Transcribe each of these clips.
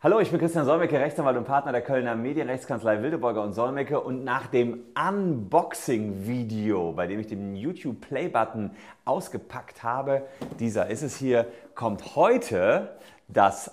Hallo, ich bin Christian Solmecke, Rechtsanwalt und Partner der Kölner Medienrechtskanzlei Wildeborger und Solmecke, und nach dem Unboxing-Video, bei dem ich den YouTube-Play-Button ausgepackt habe, dieser ist es hier, kommt heute das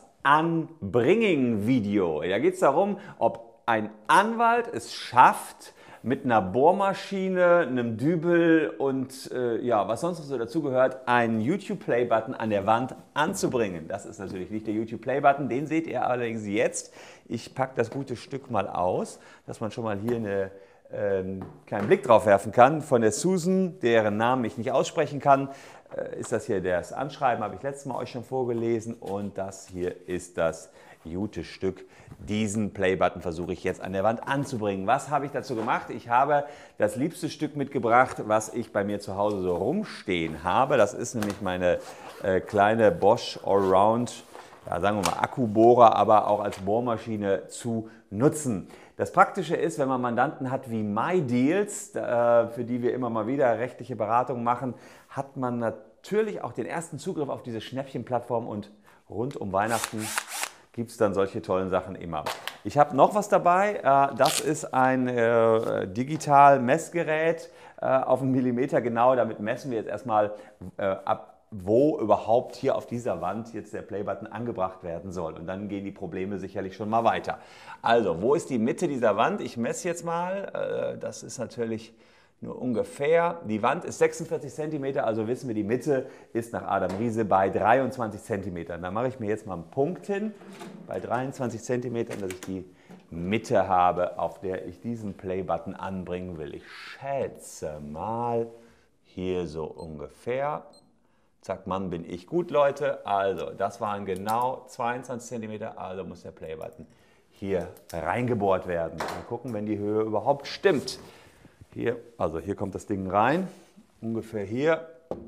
Unbringing-Video. Da geht es darum, ob ein Anwalt es schafft, mit einer Bohrmaschine, einem Dübel und ja, was sonst noch so dazugehört, einen YouTube-Play-Button an der Wand anzubringen. Das ist natürlich nicht der YouTube-Play-Button, den seht ihr allerdings jetzt. Ich packe das gute Stück mal aus, dass man schon mal hier einen kleinen Blick drauf werfen kann. Von der Susan, deren Namen ich nicht aussprechen kann, ist das hier das Anschreiben, habe ich letztes Mal euch schon vorgelesen, und das hier ist das Jute-Stück. Diesen Play-Button versuche ich jetzt an der Wand anzubringen. Was habe ich dazu gemacht? Ich habe das liebste Stück mitgebracht, was ich bei mir zu Hause so rumstehen habe. Das ist nämlich meine kleine Bosch Allround, ja, sagen wir mal Akkubohrer, aber auch als Bohrmaschine zu nutzen. Das Praktische ist, wenn man Mandanten hat wie MyDeals, für die wir immer mal wieder rechtliche Beratungen machen, hat man natürlich auch den ersten Zugriff auf diese Schnäppchenplattform, und rund um Weihnachten gibt es dann solche tollen Sachen immer. Ich habe noch was dabei, das ist ein Digital-Messgerät auf einen Millimeter genau. Damit messen wir jetzt erstmal ab, wo überhaupt hier auf dieser Wand jetzt der Playbutton angebracht werden soll. Und dann gehen die Probleme sicherlich schon mal weiter. Also, wo ist die Mitte dieser Wand? Ich messe jetzt mal, das ist natürlich nur ungefähr. Die Wand ist 46 cm, also wissen wir, die Mitte ist nach Adam Riese bei 23 cm. Da mache ich mir jetzt mal einen Punkt hin, bei 23 cm, dass ich die Mitte habe, auf der ich diesen Play-Button anbringen will. Ich schätze mal hier so ungefähr. Zack, Mann, bin ich gut, Leute. Also, das waren genau 22 cm, also muss der Play-Button hier reingebohrt werden. Mal gucken, wenn die Höhe überhaupt stimmt. Hier, also hier kommt das Ding rein, ungefähr hier.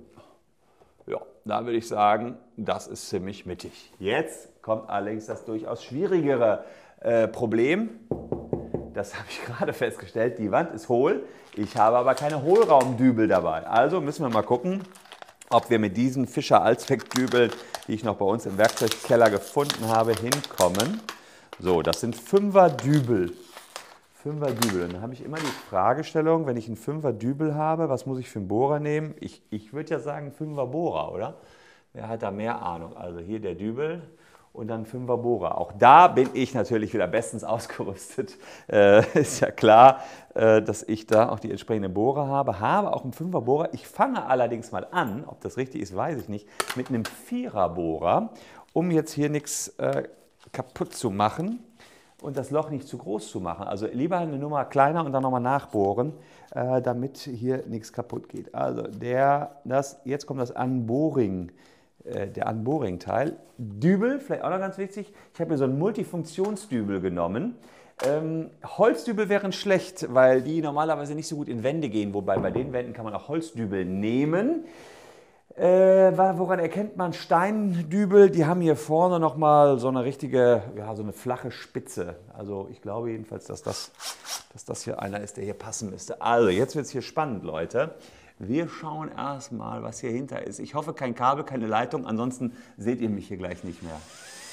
Ja, da würde ich sagen, das ist ziemlich mittig. Jetzt kommt allerdings das durchaus schwierigere Problem. Das habe ich gerade festgestellt, die Wand ist hohl, ich habe aber keine Hohlraumdübel dabei. Also müssen wir mal gucken, ob wir mit diesen Fischer-Allzweck-Dübeln, die ich noch bei uns im Werkzeugkeller gefunden habe, hinkommen. So, das sind 5er Dübel. 5er Dübel. Und dann habe ich immer die Fragestellung, wenn ich einen 5er Dübel habe, was muss ich für einen Bohrer nehmen? Ich würde ja sagen 5er Bohrer, oder? Wer hat da mehr Ahnung? Also hier der Dübel und dann 5er Bohrer. Auch da bin ich natürlich wieder bestens ausgerüstet. Ist ja klar, dass ich da auch die entsprechenden Bohrer habe. Habe auch einen 5er Bohrer. Ich fange allerdings mal an, ob das richtig ist, weiß ich nicht, mit einem 4er Bohrer, um jetzt hier nichts kaputt zu machen und das Loch nicht zu groß zu machen. Also lieber eine Nummer kleiner und dann nochmal nachbohren, damit hier nichts kaputt geht. Also jetzt kommt das Unboring, der Unboring-Teil. Dübel, vielleicht auch noch ganz wichtig, ich habe hier so einen Multifunktionsdübel genommen. Holzdübel wären schlecht, weil die normalerweise nicht so gut in Wände gehen, wobei bei den Wänden kann man auch Holzdübel nehmen. Woran erkennt man Steindübel? Die haben hier vorne nochmal so eine richtige, ja, so eine flache Spitze. Also ich glaube jedenfalls, dass das hier einer ist, der hier passen müsste. Also jetzt wird es hier spannend, Leute. Wir schauen erstmal, was hier hinter ist. Ich hoffe, kein Kabel, keine Leitung, ansonsten seht ihr mich hier gleich nicht mehr.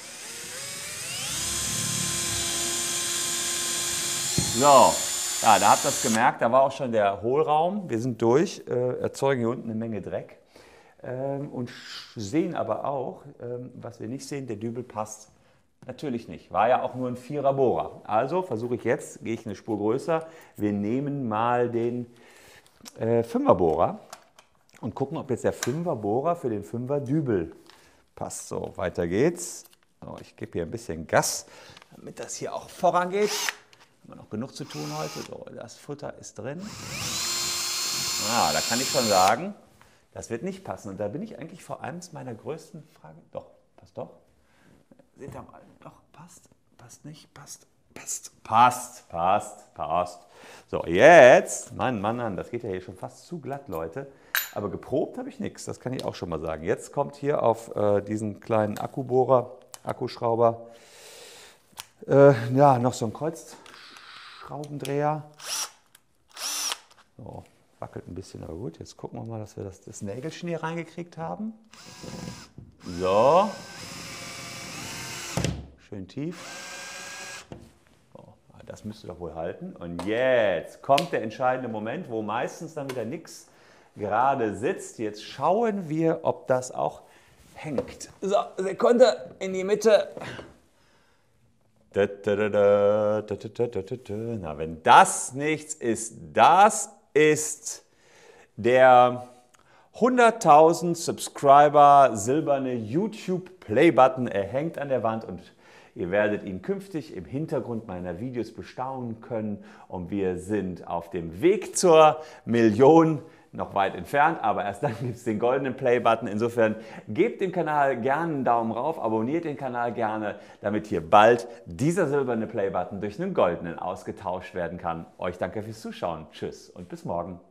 So, ja, da habt ihr es gemerkt, da war auch schon der Hohlraum. Wir sind durch, erzeugen hier unten eine Menge Dreck. Und sehen aber auch, was wir nicht sehen, der Dübel passt natürlich nicht. War ja auch nur ein 4er Bohrer. Also versuche ich jetzt, gehe ich eine Spur größer, wir nehmen mal den 5er Bohrer und gucken, ob jetzt der 5er Bohrer für den 5er Dübel passt. So, weiter geht's. So, ich gebe hier ein bisschen Gas, damit das hier auch vorangeht. Haben wir noch genug zu tun heute. So, das Futter ist drin. Da kann ich schon sagen, das wird nicht passen. Und da bin ich eigentlich vor eins meiner größten Fragen. Doch, passt doch. Seht ihr mal. Doch, passt. Passt nicht. Passt. Passt. So, jetzt. Mann, das geht ja hier schon fast zu glatt, Leute. Aber geprobt habe ich nichts. Das kann ich auch schon mal sagen. Jetzt kommt hier auf diesen kleinen Akkubohrer, Akkuschrauber, ja, noch so ein Kreuzschraubendreher. So. Wackelt ein bisschen, aber gut. Jetzt gucken wir mal, dass wir das Nägelschnee reingekriegt haben. So. schön tief. Oh, das müsste doch wohl halten. Und jetzt kommt der entscheidende Moment, wo meistens dann wieder nichts gerade sitzt. Jetzt schauen wir, ob das auch hängt. So, Sekunde in die Mitte. Na, wenn das nichts ist, das ist der 100.000 Subscriber silberne YouTube Play-Button. Er hängt an der Wand und ihr werdet ihn künftig im Hintergrund meiner Videos bestaunen können. Und wir sind auf dem Weg zur Million, noch weit entfernt, aber erst dann gibt es den goldenen Play-Button. Insofern gebt dem Kanal gerne einen Daumen rauf, abonniert den Kanal gerne, damit hier bald dieser silberne Play-Button durch einen goldenen ausgetauscht werden kann. Euch danke fürs Zuschauen. Tschüss und bis morgen.